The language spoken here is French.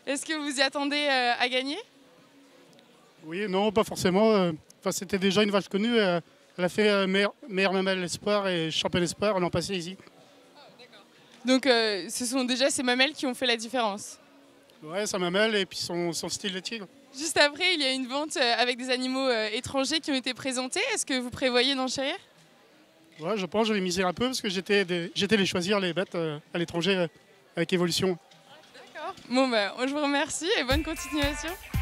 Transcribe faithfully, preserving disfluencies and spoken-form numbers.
Est-ce que vous y attendez euh, à gagner? Oui, non, pas forcément. euh, Enfin, c'était déjà une vache connue. euh, Elle a fait euh, meilleure, meilleure mamelle espoir et championne espoir l'an passé ici. Donc euh, ce sont déjà ces mamelles qui ont fait la différence. Ouais, sa mamelle et puis son, son style de tigre. Juste après, il y a une vente euh, avec des animaux euh, étrangers qui ont été présentés. Est-ce que vous prévoyez d'enchérir? Ouais, je pense que je vais miser un peu parce que j'étais des- j'étais les choisir, les bêtes, euh, à l'étranger euh, avec Évolution. D'accord. Bon, bah, je vous remercie et bonne continuation.